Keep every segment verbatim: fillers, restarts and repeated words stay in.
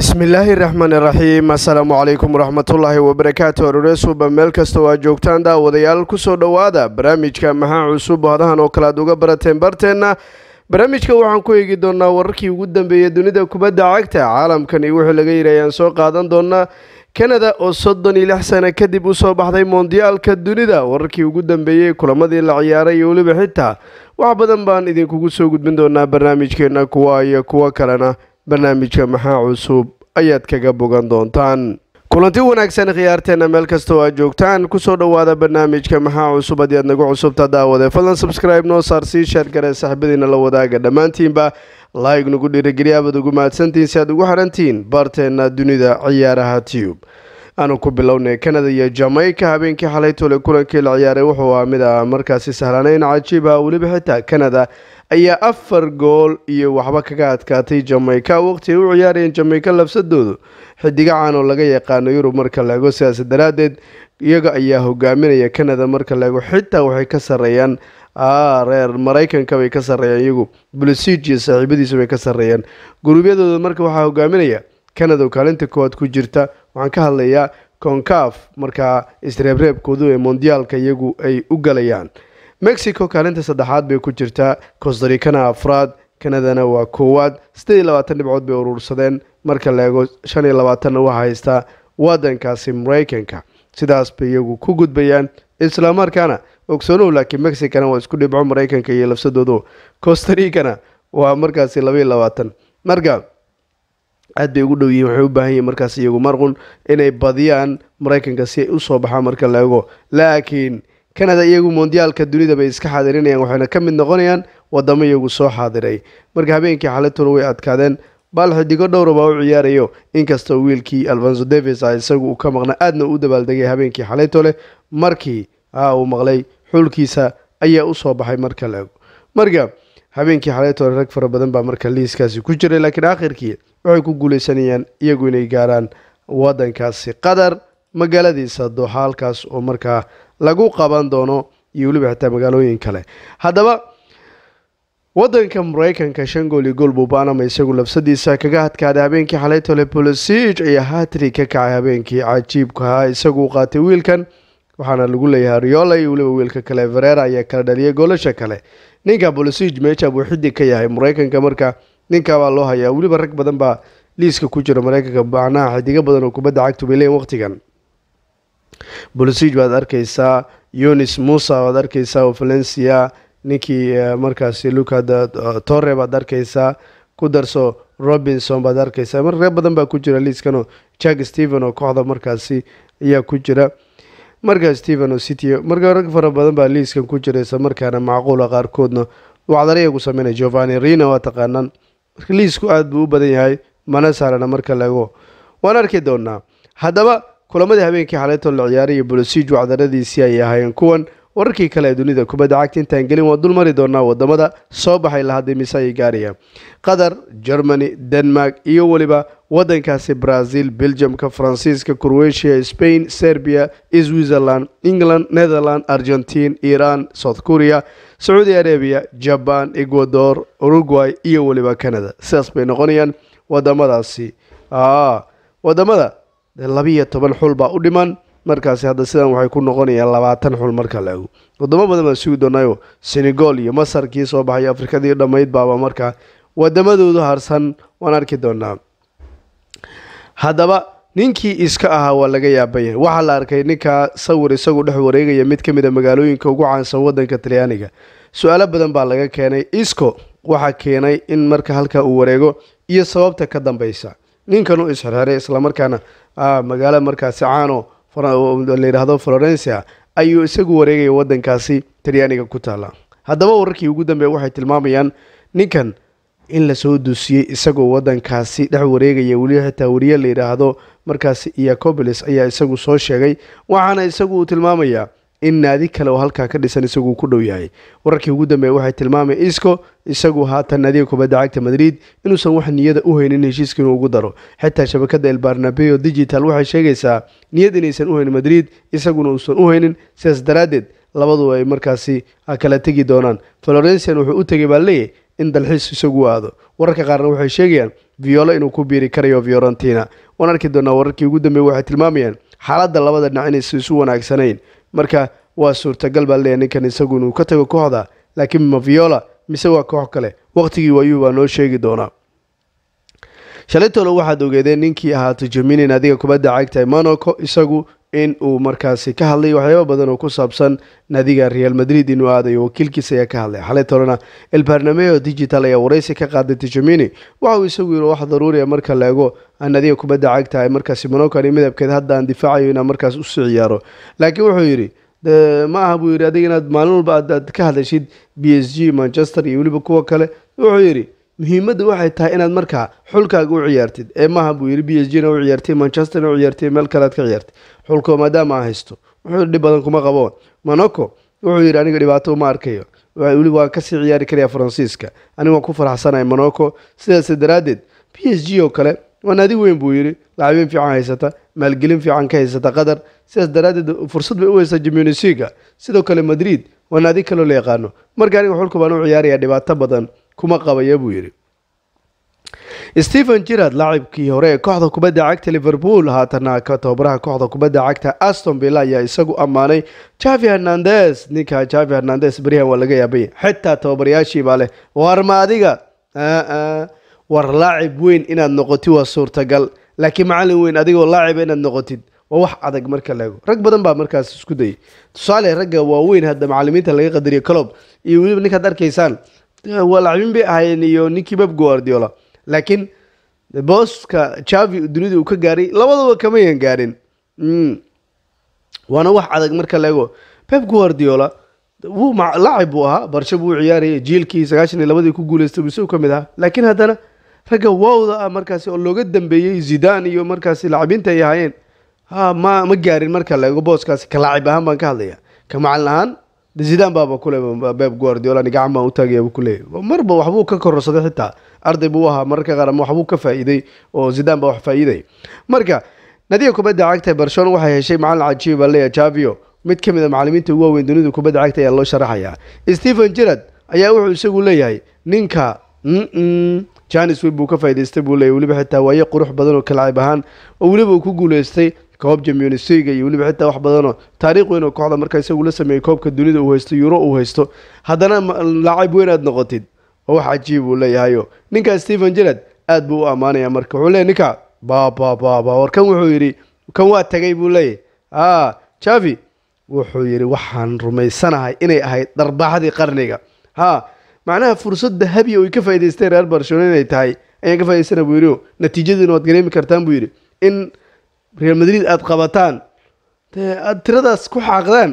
bismillaahi raxmaani raxiim assalaamu calaykum waraxmatullaahi wabarakaatu aroresuba meel kasta oo aad joogtaan daawadayaal kusoo dhowaada barnaamijka maxaa cusub hadahan oo kale aad uga barateen barteenna barnaamijka waxaan ku eegi doonaa wararkii ugu dambeeyay dunida kubadda cagta caalamkan iyo wixii laga yidhi ayaan soo qaadan doonaa kanada oo soddon iyo lix sano kadib usoo baxday mondiyaalka dunida wararkii ugu dambeeyey kulamadii la ciyaaray iyo weliba xitaa wax badan baan idinkugu soo gudbin doonaa barnaamijkeena kuwa iyo kuwo kalena barnaamijka maxaa cusub ayaad kaga bogan doontaan kulanti wanaagsan khiyaarteena meel kasta oo aad joogtaan kusoo dhowaada barnaamijka maxaa cusub haddii aad nagu cusubta daawade fadlan subscribe noo saar sii sheer gare saaxiibadiina la wadaaga dhammaantiinba like nagu dhiirigeliya abaad ugu mahadsantihiin si aad ugu xidhantihiin baarteena dunida ciyaaraha tube aanu ku bilownay kanada iyo jamaica habeenkii xalay tole kulankii la ciyaaray wuxuu ahaa mid a markaasi sahlanayn cajiib ah weliba xitaa kanada ayaa afar gool iyo waxba kaga adkaatay jamaica waqti ay u ciyaarayeen jamaica lafsadoodu xidiga caan oo laga yaqaano yurub marka la eego sidaas daraaddeed iyaga ayaa hogaaminaya kanada marka la eego xitaa waxay ka sarreeyaan reer maraykanka bay ka sarreeyaan iyagu bulisij iyo saaxiibadiisa bay ka sarreeyaan guruubyadooda marka waxaa hogaaminaya kanada oo kaalinta koowaad ku jirta waxaan ka hadlayaa concaf markaa isreebreebkoodu ee mondiyaalka iyagu ay u galayaan mexico kaalinta saddexaad bay ku jirtaa costaricana afraad kanadana waa koowaad siddeed iyo labaatan dhibcood bay urursadeen marka la eego shan iyo labaatanna waxaa haystaa waddankaasi maraykanka sidaas bay iyagu ku gudbayaan islamarkaana ogsoonow laakiin mexicana waa isku dhibco maraykanka iyo lafsadoodu costaricana waa markaasi laba iyo labaatan marka aad bay ugu dhow yihiin waxay u baahan yihiin markaas iyagu marqun inay badiyaan maraykanka si ay usoo baxaan marka la eego laakiin kanada iyagu mondiyaalka dunida bay iska xaadirinayaan waxayna ka mid noqonayaan wadamo iyagu soo xaadiray marka habeenkii xalatuna way adkaadeen baal xidigo dhowra baa u ciyaarayo inkastoo wiilkii alfonso davis ah isagu uu ka maqna aadna u dabaaldegay habeenkii xalaytole markii uu maqlay xulkiisa ayaa usoo baxay marka la eego marka habeenkii xalaytole rag fara badan baa marka liiskaasi ku jiray laakiin aakhirkii waxay ku guuleysanayaan iyagu inay gaaraan wadankaasi qatar magaaladiisa dooxa halkaas oo markaa lagu qaban doono iyo weliba xitaa magaalooyin kale haddaba wadanka maraykanka shan gool iyo gool buu baanama isagu lafsadiisa kaga adkaaday habeenkii xalaytole bulisij ayaa hatri ka kacay habeenkii cajiibka ahaa isagu qaatay wiilkan waxaana lagu leeyahay riola iyo weliba wiilka kale verera ayaa kala dhaliyay goolasha kale ninka bulisij meesha buu xidig ka yahay maraykanka marka ninka baa loo hayaa weliba rag badan baa liiska ku jira maraykanka macnaha xidigo badan oo kubadda cagtu bay leeyihin waqtigan bulisij baad arkaysaa yunis musa baad arkaysaa oo valencia ninkii markaasi luka torre baad arkaysaa ku darso robinson baad arkaysaa mar rag badan baa ku jira liiskanoo jack stephen oo kooxda markaasi ayaa ku jira markaa stephen oo city marka rag fara badan baa liiskan ku jiraysa markaana macquula qaarkoodna wacdarayagu sameynaya giovanni rina waa taqaanaan marka liisku aada buu u badan yahay mana saarana marka laego waan arki doonaa haddaba kulamadii habeenkii xalaytoo la ciyaaray iyo bulisij wacdaradiisii ay ahaayeen kuwan wararkii kale ee dunida kubadda cagta intaan gelin waa dul mari doonaa wadamada soo baxay lahadii mise ayay gaarayaan qatar germany denmark iyo weliba wadankaasi brazil belgiumka faransiiska croatia spain serbia switzerland england netherland argentine iran south korea sacuudi arabia jaban ecuador uruguay iyo weliba canada sidaas bay noqonayaan wadamadaasi wadamada labiiyo toban xul baa u dhiman markaasi hadda sidan waxay ku noqonayaan labaatan xul marka la ego wadamo badan baan sugi doonaayo senegal iyo masar kii soo baxay afrikadii dhammayd baaba markaa wadamadoodu harsan waan arki doonaa haddaba ninkii iska ahaa waa laga yaabanyahay waxaa la arkay ninkaa sawir isagu dhex wareegaya mid ka mid a magaalooyinka ugu caansan wadanka talyaaniga su-aalo badan baa laga keenay isco waxaa keenay in marka halkaa uu wareego iyo sababta ka dambeysa ninkan u isxirxiray islamarkaana magaalo markaasi caano la yidhaahdo florencia ayuu isagu wareegaya wadankaasi talyaaniga ku taala haddaba wararkii ugu dambeeya waxay tilmaamayaan ninkan in lasoo dusiyey isagoo wadankaasi dhex wareegaya weli xitaa wariye la yidhaahdo markaasi iacobilis ayaa isagu soo sheegay waxaana isagu uu tilmaamayaa in naadi kale oo halkaa ka dhisan isagu ku dhow yahay wararkii ugu dambeeya waxay tilmaamaya isco isagu haatan naadiga kubadda cagta madrid inuusan wax niyada u haynin heshiiska inuu ugu daro xitaa shabakada el barnabeo digital waxay sheegaysaa niyad inaysan u haynin madrid isaguna uusan u haynin sidaas daraaddeed labadu ay markaasi kala tegi doonaan florencian wuxuu u tegay baa leeyahy in dalxiis isagu aado wararka qaarna waxay sheegayaan Viola inuu ku biiri karayo Fiorentina waan arki doonaa wararkii ugu dambeeyay waxay tilmaamayaan xaaladda labada dhinac inay isu wanaagsanayn marka waa suurtagal baa leeyahay ninkan isagu inuu ka tago kooxda laakiin ma Viola mise waa koox kale waqtigii waayuu baa noo sheegi doonaa shalaytolo waxaad ogeedeen ninkii ahaa Tchouaméni naadiga kubadda cagta Monaco isagu in uu markaasi ka hadlay waxyaabo badan oo ku saabsan naadiga Real Madrid inuu aadayo wakiilkiisa ayaa ka hadlay xalay tolana El Barnameo Digital ayaa wareysi ka qaaday Tchouaméni waxa uu isagu yiri wax daruuri ah marka la eego naadiga kubadda cagta ay markaasi Monaco ay midabkeeda hadda aan difaacayo inaan markaas u sii ciyaaro laakiin wuxuu yiri ma aha buu yiri adiga inaad maalin walba aad ka hadashid B S G Manchester iyo waliba kuwa kale wuxuu yiri muhiimaddu waxay tahay inaad markaa xulkaaga u ciyaartid ee maaha buu yiri B S G na u ciyaartay Manchester na u ciyaartay meel kale aad ka ciyaartay xulko maadaama aan haysto wuxuu dhib badan kuma qabo Monaco wuxuu yiri aniga dhibaato ma arkayo wali waa ka sii ciyaari kariya Faransiiska aniga waan ku faraxsanahay Monaco sidaas daraadeed B S G oo kale waa naadi weyn buu yiri laacibin fiican haysata maalgelin fiican ka haysata qadar sidaas daraadeed fursad bay u haysaa Champions League sidoo kale Madrid waa naadi kale la yaqaano marka aniga xulko baan u ciyaaraya dhibaato badan kuma qabaya buu yiri Steven Gerrard laacibkii hore ee kooxda kubadda cagta Liverpool haatana ka tababaraha kooxda kubadda cagta Aston Villa ayaa isagu amaanay Xavi Hernandez ninka Xavi Hernandez barihan waa laga yaabay xitaa tababarayaashii baa leh war ma adiga war laacib weyn inaad noqotid waa suurtagal laakiin macallin weyn adigoo laacib inaad noqotid waa wax adag marka la eego rag badan baa markaas isku day tusaale ragga waa weyn hadda macallimiinta laga qadariyo Klopp iyo waliba ninka arkaysaan waa laacibin bay ahaayeen iyo ninkii Pep Guardiola laakiin booska Xavi dunida uu ka gaaray labadaba kama yan gaarin waana wax adag marka la eego Pep Guardiola wuu laacib uu ahaa barsha buu ciyaarayay jiilkii sagaashan iyo laba ku guuleystay uu ka mid ahaa laakiin haddana ragga wawda ah markaasi oo looga dambeeyay Zidane iyo markaasi laacibinta ay ahaayeen ha ma ma gaarin marka la eego booskaasi ka laacib ahaan baan ka hadlaya ka macallin ahaan Zidane baba kule Pep Guardiola niga cama u taagay kule marba waxbuu ka kororsaday xitaa arday buu ahaa marka qaar ma waxbuu ka faa'iiday oo Zidane ba wax faa'iiday marka nadiga kubadda cagta Barcelona waxay heshay macallin cajiib ah leeyahay Xavi mid kamid ah macallimiinta ugu weyn dunida kubadda cagta ayaa loo sharaxayaa Steven Gerrard ayaa wuxuu isagu leeyahay ninka Janis buu ka faa'iidaystay buu leeyahay waliba xitaa waaye qurux badan oo kala ahaan oo waliba uu ku guuleystay koob Champions League iyo waliba xitaa wax badan oo taariikh weyn oo kooxda markaa isagu la sameeyay koobka dunida uu haysto Euro uu haysto haddana laacib weyn aad noqotid oo wax cajiib uu leeyahay ninka Steven Gerrard aad buu u amaanaya marka wuxuu leeyahay ninka ba ba ba ba warkan wuxuu yiri kan waa tagay buu leeyahay ah Xavi wuxuu yiri waxaan rumaysanahay inay ahayd darbaaxadii qarniga ha macnaha fursad dahabi oo ay ka faa'iideystay Real Barcelona inay tahay ayaan ka faa'iideysana buu yiri natiijaduna waad gareemi kartaan buu yiri in Real Madrid aad qabataan aad tiradaas ku xaqdaan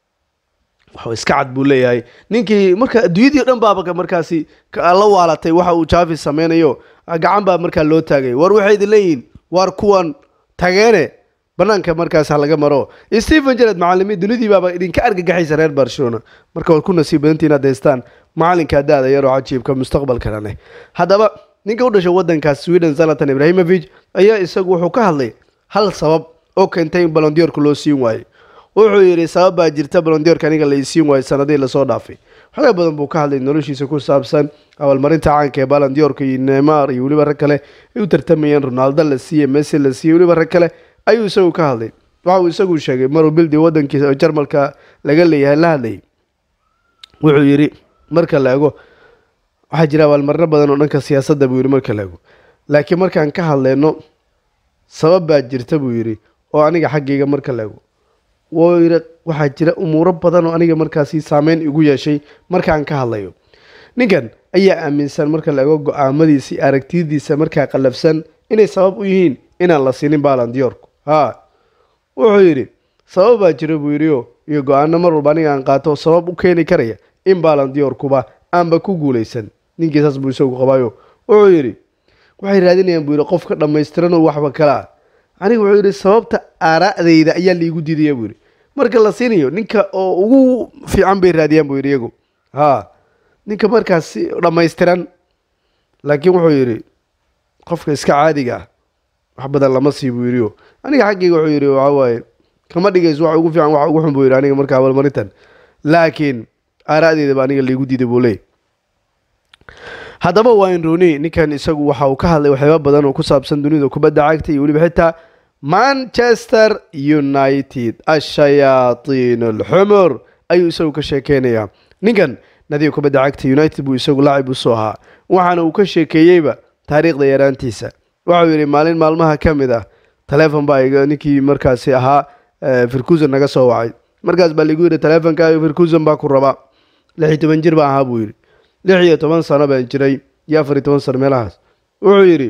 waxa iska cad buu leeyahay ninkii marka adduunyadii dhan baaba markaasi la waalatay waxa uu Xavi sameynayo gacan baa marka loo taagay war waxay leeyihiin war kuwan tageene banaanka markaas laga maro Steven Gerrard macallimiin dunidii baaba idinka argagaxaysa Real Barcelona marka war ku nasiib badantiin aad haystaan macallinka daada yar oo cajiibka mustaqbalkana leh haddaba ninka u dhashay wadanka Sweden Zlatan Ibrahimovic ayaa isagu wuxuu ka hadlay hal sabab oo keentay in Ballon d'Or loo siin waayo wuxuu yiri sabab baa jirta Ballon d'Or kaniga la siin waayo sanadii la soo dhaafay waxa badan buu ka hadlay noloshiisa ku saabsan abaalmarinta caanka ee Ballon d'Or iyo Neymar iyo waliba rag kale ay u tartamayeen Ronaldo la siiyay Messi la siiyay waliba rag kale ayuu isagu ka hadlay waxa uu isagu sheegay maruu bildi wadankiisa Jarmalka laga leeyahay la hadlay wuxuu yiri marka la eego waxa jira abaalmarino badan oo dhanka siyaasadda buu yiri marka la eego laakiin markaan ka hadlayno sabab baa jirta buu yiri oo aniga xaggayga marka la eego wayra waxa jira umuuro badan oo aniga markaasi saameyn igu yeeshay markaan ka hadlayo ninkan ayaa aaminsan marka la eego go'aamadiisa aragtidiisa markaa qalafsan inay sabab u yihiin inaan la siinin Ballon d'Or ha wuxuu yiri sabab baa jira buu yiri iyo go'aano mar walba aniga aan qaato sabab u keeni karaya in Ballon d'Or kuba aanba ku guuleysan ninkiisaas buu isagu qabayo wuxuu yiri waxay raadinayaan buu yiri qofka dhameystiran oo waxba kala aniga wuxuu yiri sababta aaraadayda ayaa la igu diiday buu yiri marka la siinayo ninka oo ugu fiican bay raadiyaan buu yiri iyagu ha ninka markaas dhameystiran laakiin wuxuu yiri qofka iska caadiga wax badan lama sii buu yiri aniga xaqiiqa wuxuu yiri waxa waaye kama dhigayso wax ugu fiican wax ugu xun buu yiri aniga marka abaalmarintan laakiin aaraadayda baa aniga la igu diiday buu leeyahay haddaba Wayne Rooney ninkan isagu waxa uu ka hadlay waxyaabo badan oo ku saabsan dunida kubadda cagta iyo waliba xitaa Manchester United ash-shayatiin al-humur ayuu isagu ka sheekeynaya ninkan nadiga kubadda cagta United buu isagu laacib u soo ahaa waxaana uu ka sheekeeyayba taariikhda yaraantiisa waxa uu yiri maalin maalmaha kamid ah telefoon baa iga ninkii markaasi ahaa Ferguson naga soo wacay markaas baa lagu yiri telefoonka Ferguson baa ku raba lix iyo toban jir baa ahaa buu yiri lix iyo toban sano baan jiray iyo afar iyo toban sano meelahaas wuxuu yiri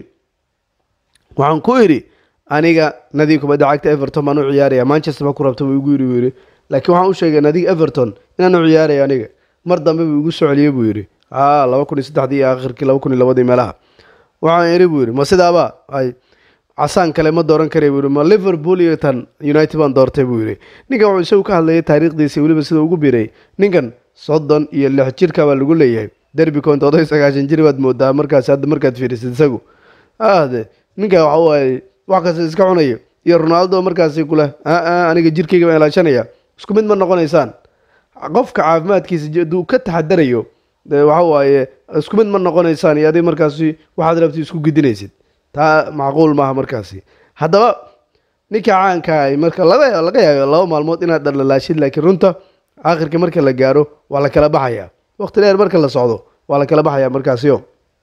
waxaan ku yiri aniga nadiga kubadda cagta Everton baan u ciyaaraya Manchester baa ku rabta buu igu yiri yiri laakiin waxaan u sheegay nadiga Everton inaan u ciyaarayo aniga mar dambe buu igu soo celiyay buu yiri ah laba kun iyo saddex iyo aakhirkii laba kun iyo laba meelaha waxaan yiri buu yiri ma sidaaba ay casaan kale ma dooran karay buu yiri ma Liverpool iyo tan United baan doortay buu yiri ninkan wuxuu isagu ka hadlayay taariikhdiisa waliba sida ugu biiray ninkan soddon iyo lix jirka baa lagu leeyahay derby koontood sagaashan jir baad moodaa markaas hadda markaad fiirisid isagu aade ninka waxa uu wax kasta iska cunayo iyo Ronaldo markaas kula aniga jirkeyga baan ilaashanaya isku mid ma noqonaysaan qofka caafimaadkiisa duu ka taxadarayo waxa waaye isku mid ma noqonaysaan iyo aday markaas waxaad rabtay isku gidinaysid taa macquul maaha markaas haddaba ninka caanka ay marka laga laga yaabo laba maalmood inaad dhalalaashid laakiin runta aakhirka marka la gaaro waa la kala baxaya waqti dheer marka la socdo waa la kala baxaya markaasiyo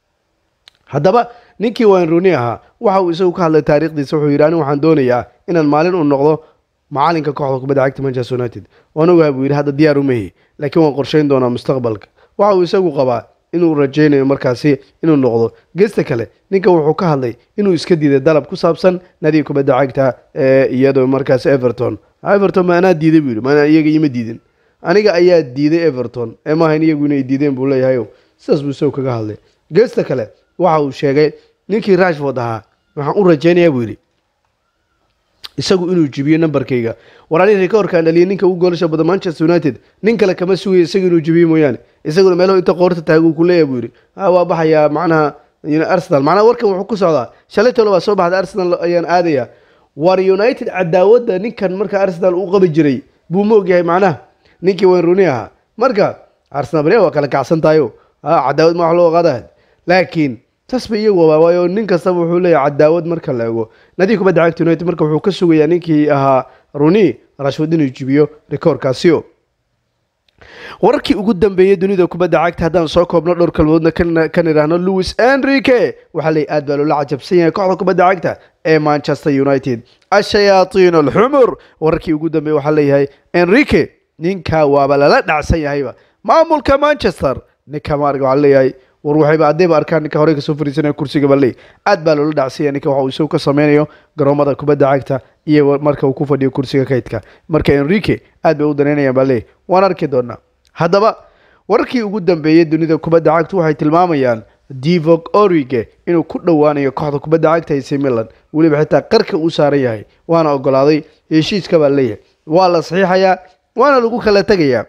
haddaba ninkii Wayne Rooney ahaa waxa uu isagu ka hadlay taariikhdiisa wuxuu yiri waxaan doonayaa inaan maalin u noqdo macalinka kooxda kubadda cagta Manchester United waan ogahay buu yiri hadda diyaar u meehi laakiin waan qorsheyn doonaa mustaqbalka waxa uu isagu qabaa inuu rajaynayo markaasi inuu noqdo geesta kale ninka wuxuu ka hadlay inuu iska diiday dalab ku saabsan nadiga kubadda cagta ee iyadoo markaas Everton Everton ma ana diiday buu yiri ma iyaga ima diidin aniga ayaa diiday Everton ee ma ahayn iyagu inay diideen buu leeyahay sidaas buu isagu kaga hadlay geesta kale waxa uu sheegay ninkii Rashford ahaa waxaan u rajaynayaa buu yiri isagu inuu jibiyo numberkayga waraani rekoorka dhaliyay ninka uu goolasha badan Manchester United nin kale kama sugayo isagu inuu jibiyo mooyaan isagu meelo inta qoorta taagu ku leeyahay buu yiri ah waa baxaya macnaha Arsenal macnaha warkan wuxuu ku socdaa shalay tolo waa soo baxday Arsenal ayaan aadaya war United cadaawada ninkan marka Arsenal uu qabi jiray buu moogyahay macnaha ninkii Wayne Rooney ahaa marka Arsenal bari waa kala kacsan tayo ah cadaawad ma wax loo qadaa laakiin tasba iyagu waayo nin kasta wuxuu leeyahay cadaawad marka la eego nadiga kubadda cagta United marka wuxuu ka sugayaa ninkii ahaa Rooney Rashford inuu jibiyo rekoorkaasiyo wararkii ugu dambeeyay dunida kubadda cagta haddaan soo koobno dhowr kalmoodna kan iraahno Luis Enrique waxa lay aad baa loo cajabsan yahay kooxda kubadda cagta ee Manchester United ash-shayatiin al-humur wararkii ugu dambeeyay waxa leeyahay Enrique ninka waaba lala dhacsan yahayba maamulka Manchester ninka marka waxa leeyahay war waxayba adeeba arkaan ninka hore ka soo fariisanay kursiga balay aad baa loo dhacsan yahay ninka waxa uu soo ka sameeyo garoomada kubadda cagta iyo marka uu ku fadhiyo kursiga kaydka marka Enrique aad bay u daneynayaan balay waan arki doonaa haddaba wararkii ugu dambeeyay dunida kubadda cagta waxay tilmaamayaan Divock Origi inuu ku dhawaanayo kooxda kubadda cagta A C Milan waliba xitaa qarka uu saaran yahay waana ogolaaday heshiiska baa leeyahay waa la saxiixayaa waana lagu kala tagayaa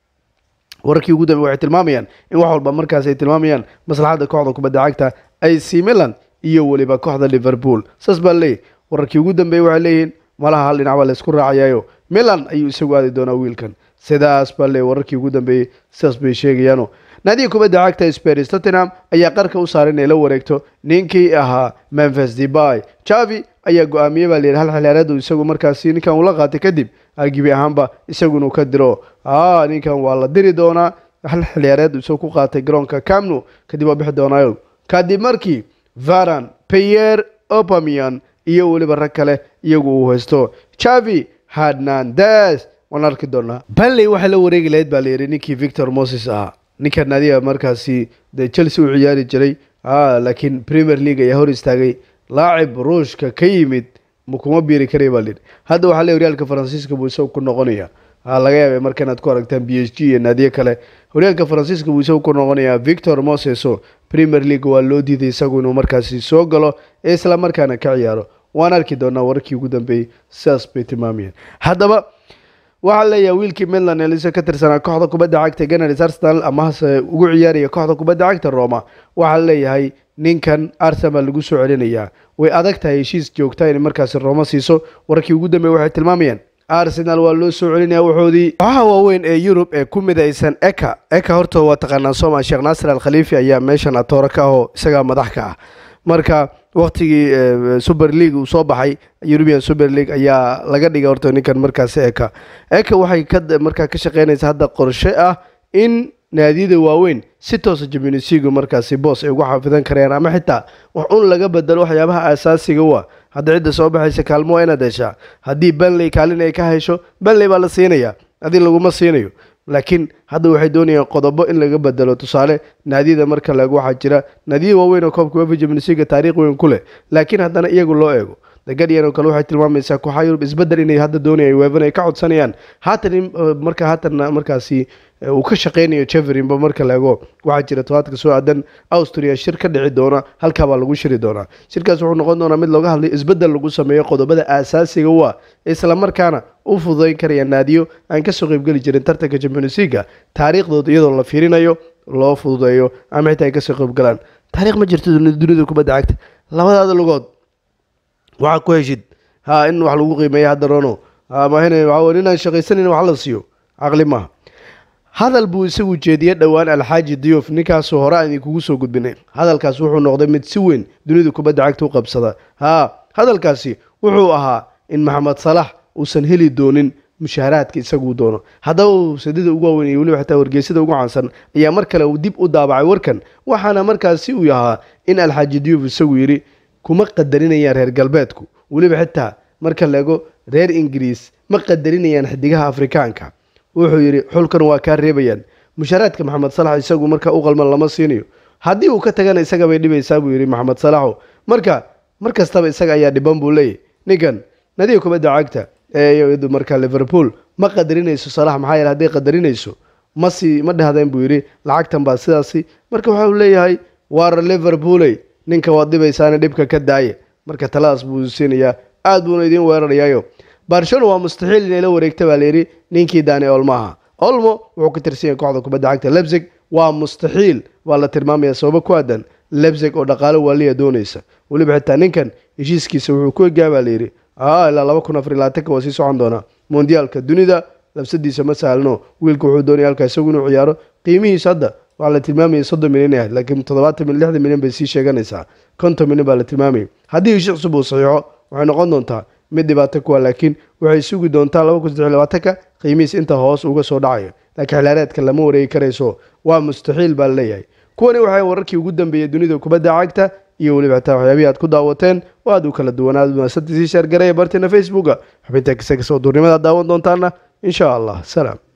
wararkii ugu dambeeyay waxay tilmaamayaan in wax walba markaas ay tilmaamayaan maslaxada kooxda kubadda cagta A C Milan iyo waliba kooxda Liverpool saas baa leeyahay wararkii ugu dambeeyay waxay leeyihiin malaha hal dhinac baa la isku raacayayo Milan ayuu isagu aadi doonaa wiilkan sidaas baa leeyahay wararkii ugu dambeeyay sidaas bay sheegayaano nadiga kubadda cagta Spurs Tottenham ayaa qarka u saaran inay la wareegto ninkii ahaa Memphis Depay Xavi ayaa go'aamiyay baa leeyahay hal xilaareed uu isagu markaas ninkan uu la qaatay kadib argibi ahaanba isagu inuu ka diro ah ninkan waa la diri doonaa hal xilaareed uu isagu ku qaatay garoonka Camp Nou kadib waa bixi doonaa kadib markii Varane Pierre Aubameyang iyo waliba rag kale iyagu uu haysto Xavi Hernandez waan arki doonaa Burnley waxa la wareegi lahayd baa leeyahay ninkii Victor Moses ah ninka nadiga markaasi de Chelsea uu ciyaari jiray ah laakiin Premier League ayaa hor istaagay laacib ruushka ka yimid ma kuma biiri karay baa leeyahay hadda waxa leeyahay Realka Faransiiska buu isagu ku noqonayaa ah laga yaabay markan aad ku aragtaan B S G iyo nadiga kale Realka Faransiiska buu isagu ku noqonayaa Victor Moses oo Premier League waa loo diiday isagu inuu markaasi soo galo isla markaana ka ciyaaro waan arki doonaa warkii ugu dambeeyay sidaas bay tilmaamayaan haddaba waxa leeyahay wiilkii Milan Elisa ka tirsanaa kooxda kubadda cagta Gunners Arsenal ama ugu ciyaaraya kooxda kubadda cagta Roma waxa leeyahay ninkan Arsenal lagu soo celinayaa way adag tahay heshiis joogta in markaas Roma siiso warkii ugu dambeeyay waxay tilmaamayaan Arsenal waa loo soo celinaya waxoodii waxa waaweyn ee Yurub ee ku midaysan Eka Eka horta waa taqaanaa Soomaa Sheekh Nasir Al Khalifi ayaa meeshan atoora ka ah isaga madax ka ah marka waqtigii Super League uu soo baxay European Super League ayaa laga dhigay horta ninkan markaas Eka Eka waxay ka markaa ka shaqeynaysaa hadda qorshe ah in naadiyada waaweyn si toos ah Champions League markaasi boos ay ugu xafidan kareen ama xitaa wax un laga bedelo waxyaabaha asaasiga ah hadda cid soo baxaysa kaalmo inaad heshaa hadii Burnley kaalin ay ka hesho Burnley baa la siinaya hadii lagu ma siinayo laakiin hadda waxay doonayaan qodobo in laga bedelo tusaale naadiyada marka lagu waxa jira naadiyo waaweyn oo koobka UEFA Champions League taariikh weyn ku leh laakiin haddana iyagu loo eego dagadiyan oo kale waxay tilmaamaysaa kooxaha Yurub isbedel inay hadda doonayaan UEFA ay ka codsanayaan haatan marka haatan markaasi uu ka shaqeynayo Cheverin ba marka laego waxa jira todobaadka soo aadan Austria shir ka dhici doona halka baa lagu shiri doona shirkaas wuxuu noqon doonaa mid looga hadlayo isbedel lagu sameeyo qodobada asaasiga ah isla markaana u fududeyn karaya naadiyo aan ka soo qayb gali jirin tartanka Champions League taariikhdooda iyadoo la fiirinayo loo fududeeyo ama xitaa ay ka soo qayb galaan taariikh ma jirto dunida kubadda cagta labadaada lugood waxa ku heshid ha in wax lagu qiimeeyo hadda Rono ama hina waxa inaan shaqaysanin wax la siiyo aqli ma hadal buu isagu jeediyay dhawaan Alxaaji Diouf ninkaas hore aan kugu soo gudbinay hadalkaas wuxuu noqday mid si weyn dunida kubadda cagta u qabsada ha hadalkaasi wuxuu ahaa in Mohamed Salah uusan heli doonin mushaaraadka isagu doono hadaba sidida ugu weyn iyo waliba xitaa wargeysada ugu caansan ayaa mar kale uu dib u daabacay warkan waxaana markaasi uu yahaa in Alxaaji Diouf isagu yiri kuma qadarinayaan reer galbeedku waliba xitaa marka laego reer Ingiriis ma qadarinayaan xidigaha Afrikaanka wuxuu yiri xulkan waa ka reebayaan mushaaraadka Mohamed Salah isagu marka uu qalman lama siinayo hadii uu ka tagana isaga bay dhibaysaa buu yiri Mohamed Salah marka markastaba isaga ayaa dhiban buu leeyahay ninkan nadiga kubadda cagta ee marka Liverpool ma qadarinayso Salah maxay yahay hadii qadarinayso ma si ma dhahdeen buu yiri lacagtan baa sidaasi marka waxa uu leeyahay war Liverpool ninka waa dhibaysaana dhibka ka daaye marka talaas buu siinayaa aad buu idin weerarayayo Barcelona waa mustaxiil inay la wareegto baa leeyahay ninkii Dani Olmo Olmo wuxuu ka tirsan kooxda kubadda cagta Leipzig waa mustaxiil waa la tilmaamayaa sabab ku aadan Leipzig oo dhaqaale waliya doonaysa waliba xitaa ninkan heshiiskiisa wuxuu ku gaabaa leeyahay ah ilaa laba kun afar iyo labaatan waa sii socon doona Mondialka dunida labsadiisa ma saalno wiilku wuxuu doonay halka isagu inuu ciyaaro qiimihiisa hadda waa la tilmaamay soddon milyan laakiin toddobaatan milyan lixdan milyan bay sii sheeganaysaa konton milyan baa la tilmaamay hadii heshiis cusub uu saxiixo waxay noqon doontaa mid dhibaato ku laakiin waxay sugi doontaa laba kun saddex iyo labaatan qiimihiis inta hoos uga soo dhacayo laakiin xilaareedka lama wareegi karayso waa mustaxiil baa leeyahay kuwani waxay wararkii ugu dambeeyay dunida kubadda cagta iyo waliba taa waxyaabaha aad ku daawateen waa aad u kala duwanaad maasadii share gareey bartina Facebook xubinta kisa soo duurnimada daawan doontaana insha Allah salaam